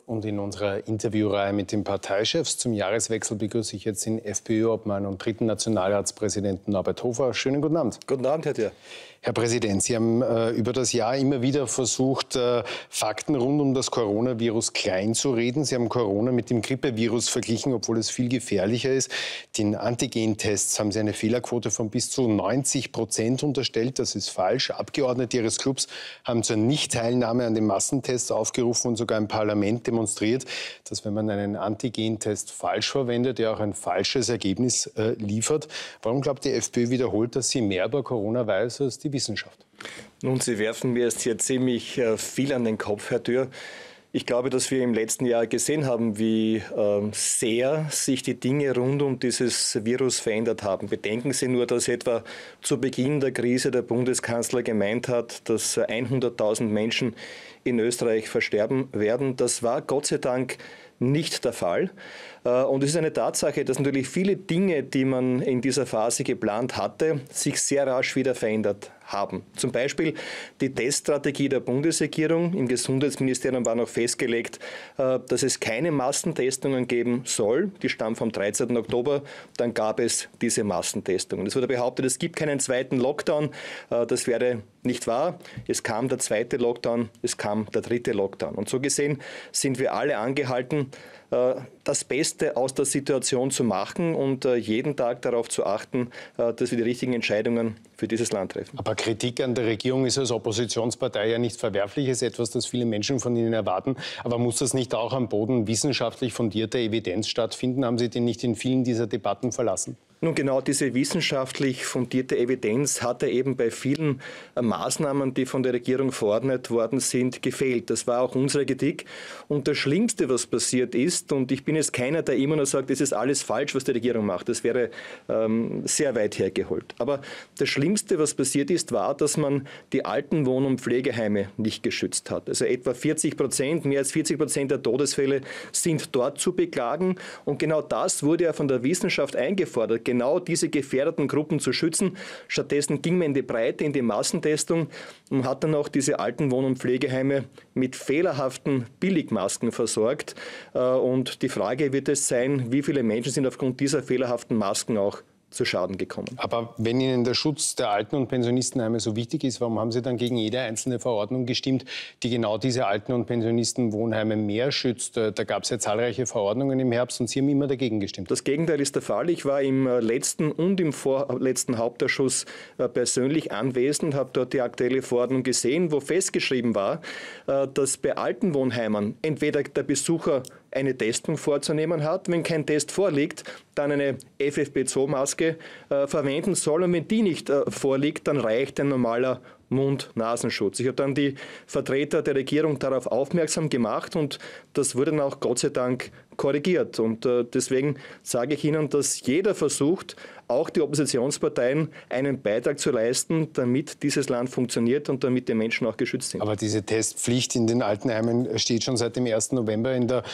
Und in unserer Interviewreihe mit den Parteichefs zum Jahreswechsel begrüße ich jetzt den FPÖ-Obmann und dritten Nationalratspräsidenten Norbert Hofer. Schönen guten Abend. Guten Abend, Herr Thier. Herr Präsident, Sie haben über das Jahr immer wieder versucht, Fakten rund um das Coronavirus kleinzureden. Sie haben Corona mit dem Grippevirus verglichen, obwohl es viel gefährlicher ist. Den Antigentests haben Sie eine Fehlerquote von bis zu 90% unterstellt. Das ist falsch. Abgeordnete Ihres Clubs haben zur Nichtteilnahme an den Massentests aufgerufen und sogar im Parlament demonstriert, dass wenn man einen Antigentest falsch verwendet, er auch ein falsches Ergebnis liefert. Warum glaubt die FPÖ wiederholt, dass sie mehr über Corona weiß als die Wissenschaft? Nun, Sie werfen mir jetzt hier ziemlich viel an den Kopf, Herr Thier. Ich glaube, dass wir im letzten Jahr gesehen haben, wie sehr sich die Dinge rund um dieses Virus verändert haben. Bedenken Sie nur, dass etwa zu Beginn der Krise der Bundeskanzler gemeint hat, dass 100.000 Menschen in Österreich versterben werden. Das war Gott sei Dank nicht der Fall. Und es ist eine Tatsache, dass natürlich viele Dinge, die man in dieser Phase geplant hatte, sich sehr rasch wieder verändert haben. Zum Beispiel die Teststrategie der Bundesregierung. Im Gesundheitsministerium war noch festgelegt, dass es keine Massentestungen geben soll. Die stammt vom 13. Oktober. Dann gab es diese Massentestungen. Es wurde behauptet, es gibt keinen zweiten Lockdown. Das wäre nicht wahr. Es kam der zweite Lockdown, es kam der dritte Lockdown. Und so gesehen sind wir alle angehalten, das Beste aus der Situation zu machen und jeden Tag darauf zu achten, dass wir die richtigen Entscheidungen für dieses Land treffen. Aber Kritik an der Regierung ist als Oppositionspartei ja nicht verwerflich, ist etwas, das viele Menschen von Ihnen erwarten. Aber muss das nicht auch am Boden wissenschaftlich fundierter Evidenz stattfinden? Haben Sie den nicht in vielen dieser Debatten verlassen? Nun, genau diese wissenschaftlich fundierte Evidenz hatte eben bei vielen Maßnahmen, die von der Regierung verordnet worden sind, gefehlt. Das war auch unsere Kritik. Und das Schlimmste, was passiert ist, und ich bin jetzt keiner, der immer nur sagt, es ist alles falsch, was die Regierung macht. Das wäre sehr weit hergeholt. Aber das Schlimmste, was passiert ist, war, dass man die alten Wohn- und Pflegeheime nicht geschützt hat. Also etwa 40%, mehr als 40% der Todesfälle sind dort zu beklagen. Und genau das wurde ja von der Wissenschaft eingefordert, genau diese gefährdeten Gruppen zu schützen. Stattdessen ging man in die Breite, in die Massentestung und hat dann auch diese alten Wohn- und Pflegeheime mit fehlerhaften Billigmasken versorgt. Und die Frage wird es sein, wie viele Menschen sind aufgrund dieser fehlerhaften Masken auch zu Schaden gekommen. Aber wenn Ihnen der Schutz der Alten- und Pensionistenheime so wichtig ist, warum haben Sie dann gegen jede einzelne Verordnung gestimmt, die genau diese Alten- und Pensionistenwohnheime mehr schützt? Da gab es ja zahlreiche Verordnungen im Herbst und Sie haben immer dagegen gestimmt. Das Gegenteil ist der Fall. Ich war im letzten und im vorletzten Hauptausschuss persönlich anwesend, habe dort die aktuelle Verordnung gesehen, wo festgeschrieben war, dass bei alten Wohnheimen entweder der Besucher eine Testung vorzunehmen hat, wenn kein Test vorliegt, dann eine FFP2-Maske verwenden soll. Und wenn die nicht vorliegt, dann reicht ein normaler Mund-Nasenschutz. Ich habe dann die Vertreter der Regierung darauf aufmerksam gemacht und das wurde dann auch Gott sei Dank korrigiert. Und deswegen sage ich Ihnen, dass jeder versucht, auch die Oppositionsparteien, einen Beitrag zu leisten, damit dieses Land funktioniert und damit die Menschen auch geschützt sind. Aber diese Testpflicht in den Altenheimen steht schon seit dem 1. November in der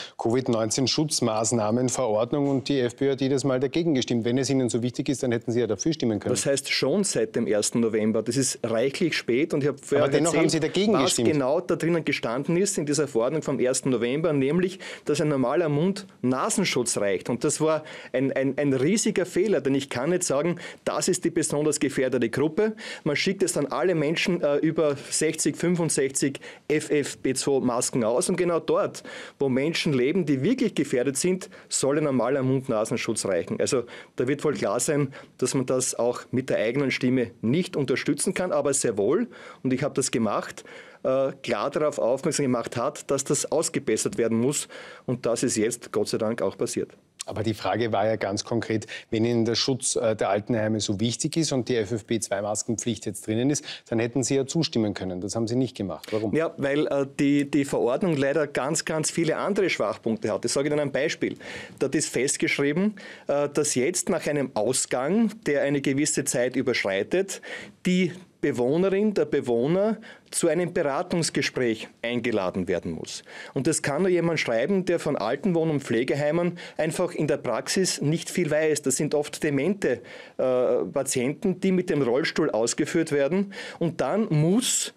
Covid-19-Schutzmaßnahmenverordnung und die FPÖ hat jedes Mal dagegen gestimmt. Wenn es Ihnen so wichtig ist, dann hätten Sie ja dafür stimmen können. Das heißt schon seit dem 1. November. Das ist reichlich spät und ich habe vorher dennoch erzählt, haben Sie dagegen was gestimmt. genau da drinnen gestanden ist in dieser Verordnung vom 1. November, nämlich, dass ein normaler Mund-Nasenschutz reicht. Und das war ein riesiger Fehler, denn ich kann nicht sagen, das ist die besonders gefährdete Gruppe. Man schickt es dann alle Menschen über 60, 65 FFP2-Masken aus und genau dort, wo Menschen leben, die wirklich gefährdet sind, soll ein normaler Mund-Nasenschutz reichen. Also da wird wohl klar sein, dass man das auch mit der eigenen Stimme nicht unterstützen kann, aber sehr wohl, und ich habe das gemacht, klar darauf aufmerksam gemacht hat, dass das ausgebessert werden muss und das ist jetzt Gott sei Dank auch passiert. Aber die Frage war ja ganz konkret, wenn Ihnen der Schutz der Altenheime so wichtig ist und die FFP2-Maskenpflicht jetzt drinnen ist, dann hätten Sie ja zustimmen können. Das haben Sie nicht gemacht. Warum? Ja, weil die Verordnung leider ganz viele andere Schwachpunkte hat. Ich sage Ihnen ein Beispiel. Dort ist festgeschrieben, dass jetzt nach einem Ausgang, der eine gewisse Zeit überschreitet, die Bewohnerin, der Bewohner zu einem Beratungsgespräch eingeladen werden muss. Und das kann nur jemand schreiben, der von Altenwohn- und Pflegeheimen einfach in der Praxis nicht viel weiß. Das sind oft demente Patienten, die mit dem Rollstuhl ausgeführt werden. Und dann muss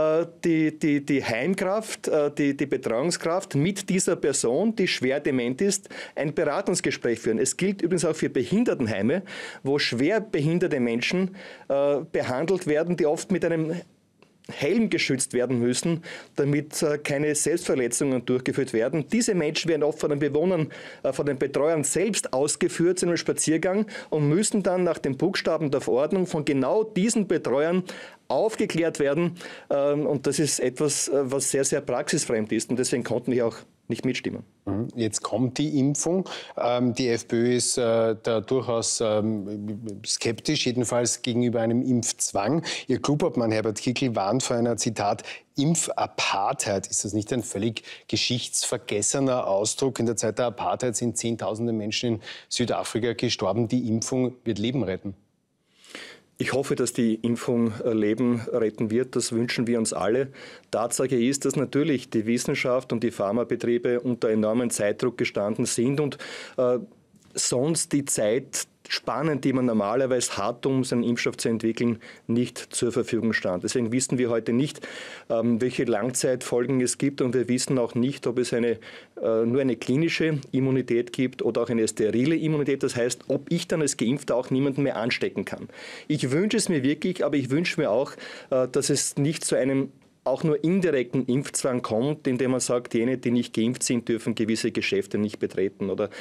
die Heimkraft, die Betreuungskraft mit dieser Person, die schwer dement ist, ein Beratungsgespräch führen. Es gilt übrigens auch für Behindertenheime, wo schwer behinderte Menschen behandelt werden, die oft mit einem Helm geschützt werden müssen, damit keine Selbstverletzungen durchgeführt werden. Diese Menschen werden oft von den Bewohnern, von den Betreuern selbst ausgeführt zu einem Spaziergang und müssen dann nach den Buchstaben der Verordnung von genau diesen Betreuern aufgeklärt werden. Und das ist etwas, was sehr, sehr praxisfremd ist. Und deswegen konnten wir auch nicht mitstimmen. Jetzt kommt die Impfung. Die FPÖ ist da durchaus skeptisch, jedenfalls gegenüber einem Impfzwang. Ihr Clubobmann Herbert Kickl warnt vor einer, Zitat, Impfapartheid. Ist das nicht ein völlig geschichtsvergessener Ausdruck? In der Zeit der Apartheid sind Zehntausende Menschen in Südafrika gestorben. Die Impfung wird Leben retten. Ich hoffe, dass die Impfung Leben retten wird. Das wünschen wir uns alle. Tatsache ist, dass natürlich die Wissenschaft und die Pharmabetriebe unter enormen Zeitdruck gestanden sind und sonst die Zeitspannen, die man normalerweise hat, um seinen Impfstoff zu entwickeln, nicht zur Verfügung stand. Deswegen wissen wir heute nicht, welche Langzeitfolgen es gibt, und wir wissen auch nicht, ob es nur eine klinische Immunität gibt oder auch eine sterile Immunität. Das heißt, ob ich dann als Geimpfter auch niemanden mehr anstecken kann. Ich wünsche es mir wirklich, aber ich wünsche mir auch, dass es nicht zu einem auch nur indirekten Impfzwang kommt, indem man sagt, jene, die nicht geimpft sind, dürfen gewisse Geschäfte nicht betreten oder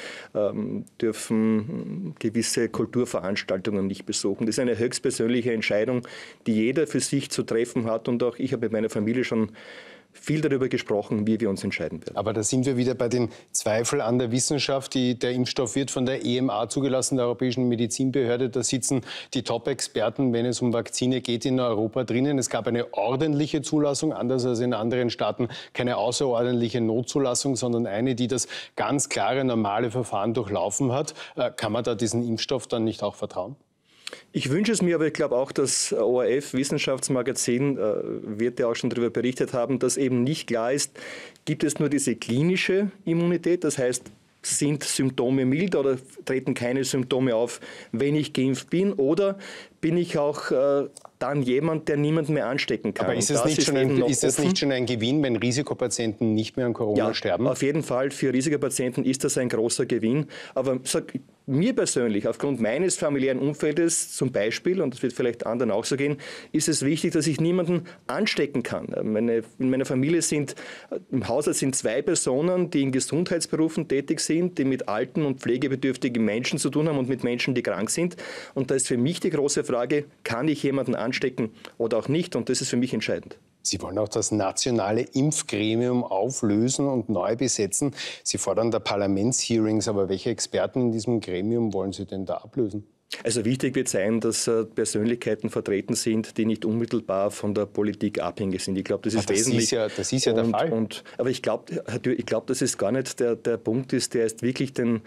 dürfen gewisse Kulturveranstaltungen nicht besuchen. Das ist eine höchstpersönliche Entscheidung, die jeder für sich zu treffen hat, und auch ich habe mit meiner Familie schon viel darüber gesprochen, wie wir uns entscheiden werden. Aber da sind wir wieder bei den Zweifeln an der Wissenschaft. Der Impfstoff wird von der EMA zugelassen, der Europäischen Medizinbehörde. Da sitzen die Top-Experten, wenn es um Vakzine geht, in Europa drinnen. Es gab eine ordentliche Zulassung, anders als in anderen Staaten keine außerordentliche Notzulassung, sondern eine, die das ganz klare, normale Verfahren durchlaufen hat. Kann man da diesen Impfstoff dann nicht auch vertrauen? Ich wünsche es mir, aber ich glaube auch, das ORF-Wissenschaftsmagazin wird ja auch schon darüber berichtet haben, dass eben nicht klar ist, gibt es nur diese klinische Immunität, das heißt, sind Symptome mild oder treten keine Symptome auf, wenn ich geimpft bin, oder bin ich auch dann jemand, der niemanden mehr anstecken kann. Aber ist es nicht schon ein Gewinn, wenn Risikopatienten nicht mehr an Corona sterben? Auf jeden Fall, für Risikopatienten ist das ein großer Gewinn. Aber mir persönlich, aufgrund meines familiären Umfeldes zum Beispiel, und das wird vielleicht anderen auch so gehen, ist es wichtig, dass ich niemanden anstecken kann. In meiner Familie im Haushalt sind 2 Personen, die in Gesundheitsberufen tätig sind, die mit alten und pflegebedürftigen Menschen zu tun haben und mit Menschen, die krank sind. Und da ist für mich die große Frage, kann ich jemanden anstecken oder auch nicht? Und das ist für mich entscheidend. Sie wollen auch das nationale Impfgremium auflösen und neu besetzen. Sie fordern da Parlamentshearings, aber welche Experten in diesem Gremium wollen Sie denn da ablösen? Also wichtig wird sein, dass Persönlichkeiten vertreten sind, die nicht unmittelbar von der Politik abhängig sind. Ich glaube, das ist wesentlich. Das ist ja der Fall. Aber ich glaube, dass es gar nicht der Punkt ist, der ist wirklich der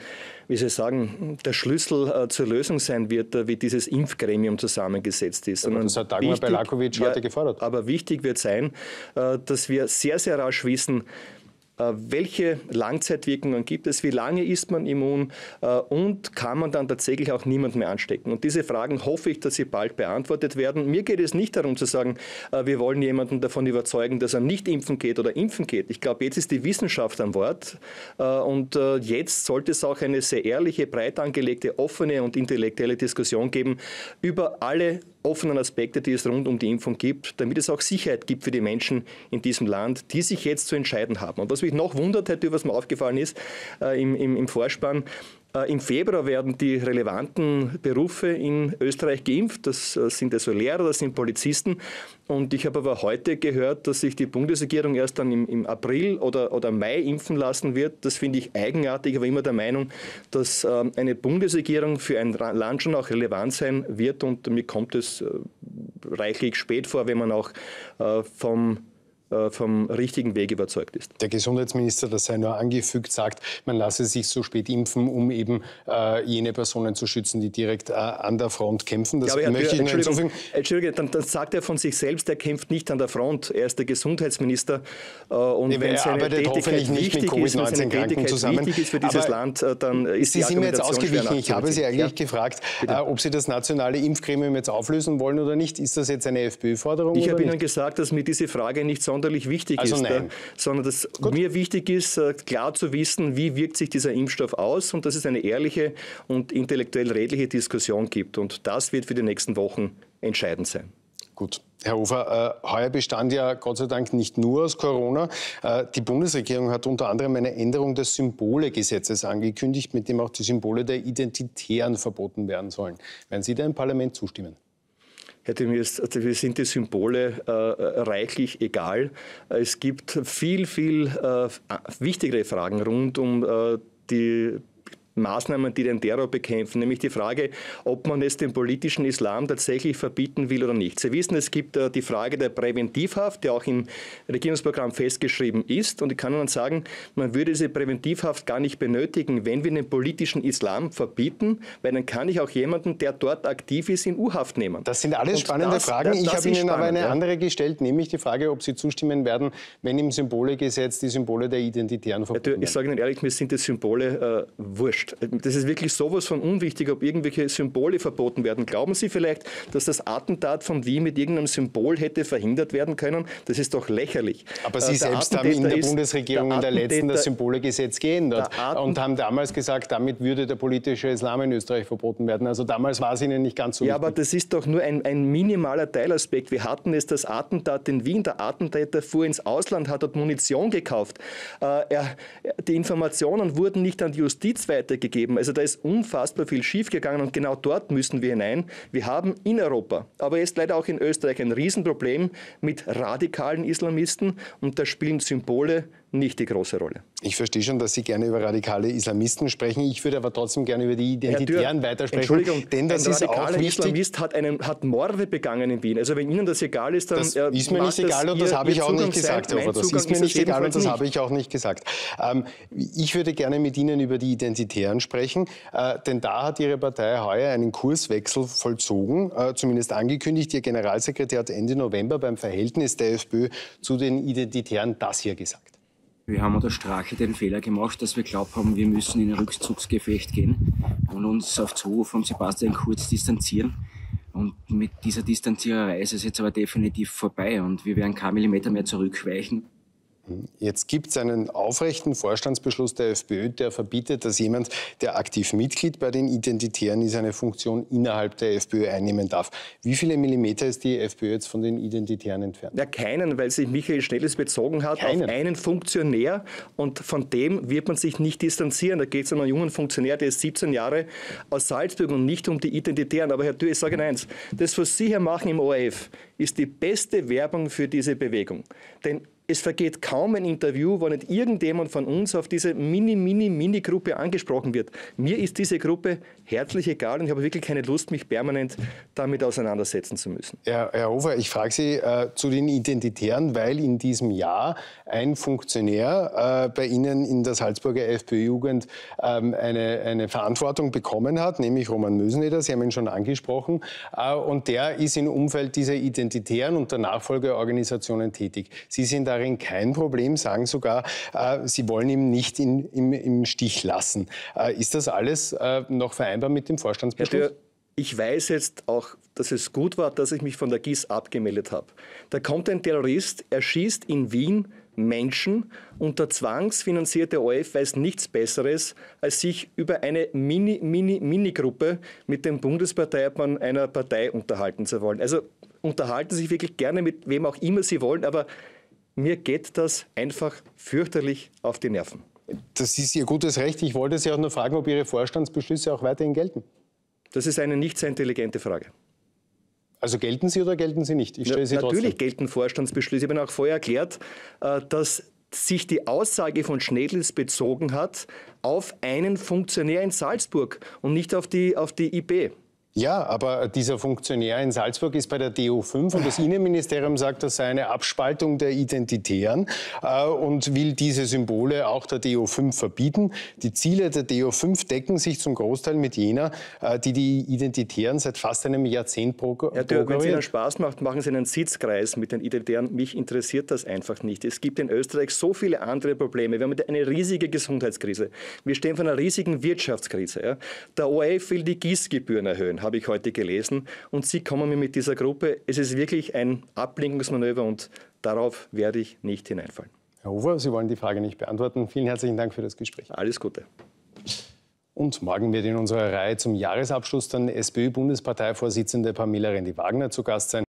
Schlüssel zur Lösung sein wird, wie dieses Impfgremium zusammengesetzt ist. Aber das hat Dagmar Belakovic heute gefordert. Aber wichtig wird sein, dass wir sehr, sehr rasch wissen, welche Langzeitwirkungen gibt es, wie lange ist man immun und kann man dann tatsächlich auch niemanden mehr anstecken? Und diese Fragen hoffe ich, dass sie bald beantwortet werden. Mir geht es nicht darum zu sagen, wir wollen jemanden davon überzeugen, dass er nicht impfen geht oder impfen geht. Ich glaube, jetzt ist die Wissenschaft am Wort und jetzt sollte es auch eine sehr ehrliche, breit angelegte, offene und intellektuelle Diskussion geben über alle offenen Aspekte, die es rund um die Impfung gibt, damit es auch Sicherheit gibt für die Menschen in diesem Land, die sich jetzt zu entscheiden haben. Und was mich noch wundert, was mir aufgefallen ist im Vorspann, im Februar werden die relevanten Berufe in Österreich geimpft. Das sind also Lehrer, das sind Polizisten. Und ich habe aber heute gehört, dass sich die Bundesregierung erst dann im April oder Mai impfen lassen wird. Das finde ich eigenartig, aber immer der Meinung, dass eine Bundesregierung für ein Land schon auch relevant sein wird. Und mir kommt es reichlich spät vor, wenn man auch vom vom richtigen Weg überzeugt ist. Der Gesundheitsminister, das sei nur angefügt, sagt, man lasse sich so spät impfen, um eben jene Personen zu schützen, die direkt an der Front kämpfen. Das möchte ich nur hinzufügen. Entschuldige, dann sagt er von sich selbst, er kämpft nicht an der Front. Er ist der Gesundheitsminister. Und wenn er arbeitet hoffentlich nicht mit Covid-19-Kranken zusammen. Wichtig ist für dieses Land, dann ist Sie sind mir jetzt ausgewichen. Ich habe Sie eigentlich gefragt, ob Sie das nationale Impfgremium jetzt auflösen wollen oder nicht. Ist das jetzt eine FPÖ-Forderung? Ich habe Ihnen gesagt, dass mir diese Frage nicht sonderlich wichtig ist, sondern dass mir wichtig ist, klar zu wissen, wie wirkt sich dieser Impfstoff aus und dass es eine ehrliche und intellektuell redliche Diskussion gibt. Und das wird für die nächsten Wochen entscheidend sein. Gut. Herr Hofer, heuer bestand ja Gott sei Dank nicht nur aus Corona. Die Bundesregierung hat unter anderem eine Änderung des Symbolegesetzes angekündigt, mit dem auch die Symbole der Identitären verboten werden sollen. Werden Sie da im Parlament zustimmen? Herr de Mist, wir sind die Symbole reichlich egal. Es gibt viel wichtigere Fragen rund um die Maßnahmen, die den Terror bekämpfen, nämlich die Frage, ob man es dem politischen Islam tatsächlich verbieten will oder nicht. Sie wissen, es gibt die Frage der Präventivhaft, die auch im Regierungsprogramm festgeschrieben ist. Und ich kann Ihnen sagen, man würde diese Präventivhaft gar nicht benötigen, wenn wir den politischen Islam verbieten, weil dann kann ich auch jemanden, der dort aktiv ist, in U-Haft nehmen. Das sind alles spannende Fragen. Ich habe Ihnen aber eine andere gestellt, nämlich die Frage, ob Sie zustimmen werden, wenn im Symbolegesetz die Symbole der Identitären verboten werden. Ich sage Ihnen ehrlich, mir sind die Symbole wurscht. Das ist wirklich sowas von unwichtig, ob irgendwelche Symbole verboten werden. Glauben Sie vielleicht, dass das Attentat von Wien mit irgendeinem Symbol hätte verhindert werden können? Das ist doch lächerlich. Aber Sie selbst haben in der Bundesregierung in der letzten das Symbolegesetz geändert und haben damals gesagt, damit würde der politische Islam in Österreich verboten werden. Also damals war es Ihnen nicht ganz so wichtig. Ja, aber das ist doch nur ein minimaler Teilaspekt. Wir hatten es, das Attentat in Wien. Der Attentäter fuhr ins Ausland, hat dort Munition gekauft. Die Informationen wurden nicht an die Justiz weitergegeben. Also da ist unfassbar viel schiefgegangen und genau dort müssen wir hinein. Wir haben in Europa, aber jetzt leider auch in Österreich ein Riesenproblem mit radikalen Islamisten und da spielen Symbole nicht die große Rolle. Ich verstehe schon, dass Sie gerne über radikale Islamisten sprechen. Ich würde aber trotzdem gerne über die Identitären weitersprechen. Entschuldigung, denn das ein ist auch wichtig. Islamist hat Morde begangen in Wien. Also wenn Ihnen das egal ist, dann das ist mir nicht egal und das habe ich auch nicht gesagt. Das ist mir nicht egal und das habe ich auch nicht gesagt. Ich würde gerne mit Ihnen über die Identitären sprechen, denn da hat Ihre Partei heuer einen Kurswechsel vollzogen, zumindest angekündigt. Ihr Generalsekretär hat Ende November beim Verhältnis der FPÖ zu den Identitären das hier gesagt. Wir haben unter Strache den Fehler gemacht, dass wir glaubt haben, wir müssen in ein Rückzugsgefecht gehen und uns auf Zuruf von Sebastian Kurz distanzieren. Und mit dieser Distanziererei ist es jetzt aber definitiv vorbei und wir werden keinen Millimeter mehr zurückweichen. Jetzt gibt es einen aufrechten Vorstandsbeschluss der FPÖ, der verbietet, dass jemand, der aktiv Mitglied bei den Identitären ist, eine Funktion innerhalb der FPÖ einnehmen darf. Wie viele Millimeter ist die FPÖ jetzt von den Identitären entfernt? Ja, keinen, weil sich Michael Schnelles bezogen hat auf einen Funktionär und von dem wird man sich nicht distanzieren. Da geht es um einen jungen Funktionär, der ist 17 Jahre aus Salzburg und nicht um die Identitären. Aber Herr Dürr, ich sage Ihnen eins, das, was Sie hier machen im ORF, ist die beste Werbung für diese Bewegung. Denn es vergeht kaum ein Interview, wo nicht irgendjemand von uns auf diese Mini-Gruppe angesprochen wird. Mir ist diese Gruppe herzlich egal und ich habe wirklich keine Lust, mich permanent damit auseinandersetzen zu müssen. Herr Hofer, ich frage Sie zu den Identitären, weil in diesem Jahr ein Funktionär bei Ihnen in der Salzburger FPÖ-Jugend eine Verantwortung bekommen hat, nämlich Roman Möseneder, Sie haben ihn schon angesprochen, und der ist im Umfeld dieser Identitären und der Nachfolgeorganisationen tätig. Sie sind darin kein Problem, sagen sogar, Sie wollen ihn nicht im Stich lassen. Ist das alles noch vereinbar mit dem Vorstandsbeschluss? Ich weiß jetzt auch, dass es gut war, dass ich mich von der GIS abgemeldet habe. Da kommt ein Terrorist, er schießt in Wien Menschen und der zwangsfinanzierte ORF weiß nichts Besseres, als sich über eine Mini-Gruppe mit dem Bundesparteiobmann einer Partei unterhalten zu wollen. Also unterhalten Sie sich wirklich gerne mit wem auch immer Sie wollen, aber mir geht das einfach fürchterlich auf die Nerven. Das ist Ihr gutes Recht. Ich wollte Sie auch nur fragen, ob Ihre Vorstandsbeschlüsse auch weiterhin gelten. Das ist eine nicht sehr intelligente Frage. Also gelten sie oder gelten sie nicht? Ich stelle sie trotzdem. Natürlich gelten Vorstandsbeschlüsse. Ich habe Ihnen auch vorher erklärt, dass sich die Aussage von Schnedels bezogen hat auf einen Funktionär in Salzburg und nicht auf die IB. Ja, aber dieser Funktionär in Salzburg ist bei der DO5 und das Innenministerium sagt, das sei eine Abspaltung der Identitären und will diese Symbole auch der DO5 verbieten. Die Ziele der DO5 decken sich zum Großteil mit jener, die Identitären seit fast einem Jahrzehnt propagieren. Wenn es Ihnen Spaß macht, machen Sie einen Sitzkreis mit den Identitären. Mich interessiert das einfach nicht. Es gibt in Österreich so viele andere Probleme. Wir haben eine riesige Gesundheitskrise. Wir stehen vor einer riesigen Wirtschaftskrise. Ja. Der ORF will die Gießgebühren erhöhen, habe ich heute gelesen. Und Sie kommen mir mit dieser Gruppe. Es ist wirklich ein Ablenkungsmanöver und darauf werde ich nicht hineinfallen. Herr Hofer, Sie wollen die Frage nicht beantworten. Vielen herzlichen Dank für das Gespräch. Alles Gute. Und morgen wird in unserer Reihe zum Jahresabschluss dann SPÖ-Bundesparteivorsitzende Pamela Rendi-Wagner zu Gast sein.